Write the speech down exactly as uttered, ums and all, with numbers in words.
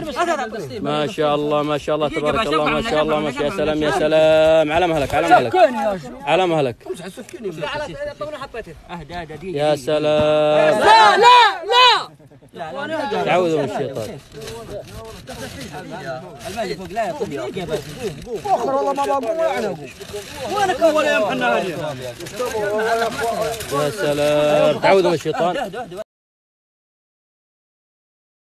ما شاء الله ما شاء الله تبارك الله ما شاء الله ما شاء الله. يا سلام يا سلام على مهلك على مهلك على مهلك. يا سلام. لا لا لا تعوذوا من الشيطان. الماء فوق لا يطب يا بس. اخر والله ما بقول ولا وينك اول يوم حنا يا سلام تعوذوا من الشيطان.